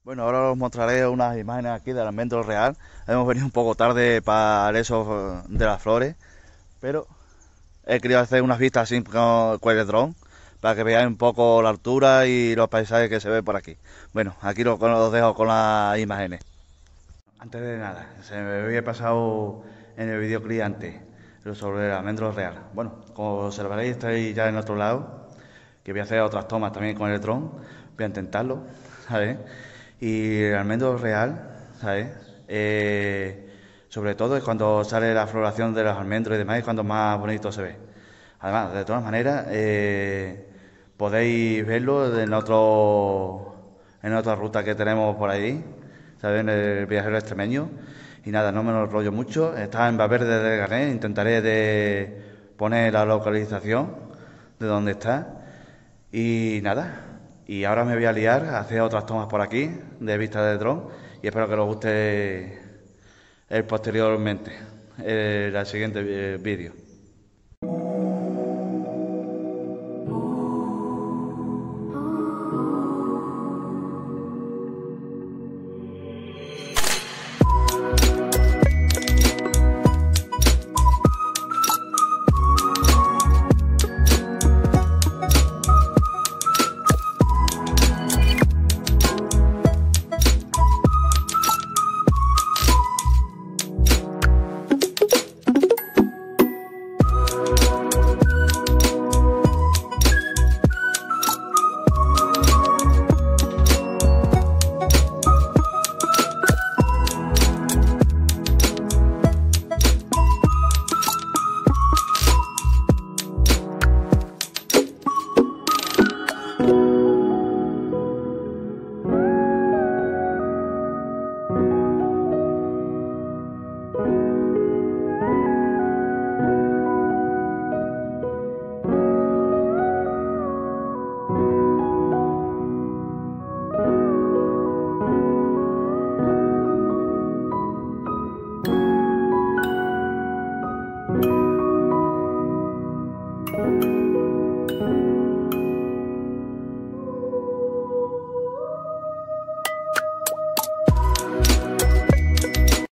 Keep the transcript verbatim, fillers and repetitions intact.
Bueno, ahora os mostraré unas imágenes aquí del almendro real. Hemos venido un poco tarde para eso de las flores, pero he querido hacer unas vistas así con, con el dron para que veáis un poco la altura y los paisajes que se ven por aquí. Bueno, aquí lo- os dejo con las imágenes. Antes de nada, se me había pasado en el videoclip antes, lo sobre el almendro real. Bueno, como observaréis, estoy ya en otro lado, que voy a hacer otras tomas también con el dron. Voy a intentarlo, ¿sabes? Y el almendro real, ¿sabes? Eh, sobre todo es cuando sale la floración de los almendros y demás, es cuando más bonito se ve. Además, de todas maneras, eh, podéis verlo en otro, en otra ruta que tenemos por ahí, ¿sabes? En el viajero extremeño. Y nada, no me lo rollo mucho. Está en Valverde de Gané. Intentaré de poner la localización de donde está. Y nada. Y ahora me voy a liar a hacer otras tomas por aquí de vista de dron. Y espero que os guste el posteriormente, el, el siguiente eh, vídeo.